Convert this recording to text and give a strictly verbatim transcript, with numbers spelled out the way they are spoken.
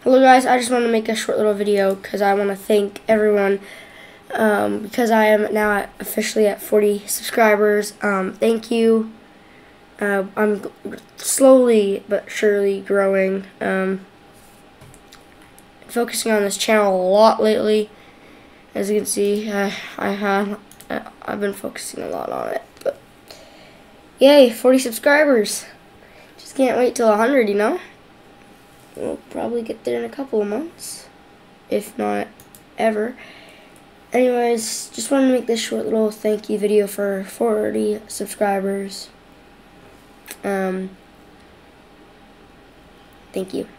Hello guys, I just want to make a short little video because I want to thank everyone um, because I am now at, officially at forty subscribers. Um, thank you. Uh, I'm slowly but surely growing. Um, focusing on this channel a lot lately. As you can see, uh, I have I've been focusing a lot on it. But yay, forty subscribers! Just can't wait till one hundred, you know. We'll probably get there in a couple of months, if not ever. Anyways, just wanted to make this short little thank you video for forty subscribers. Um, thank you.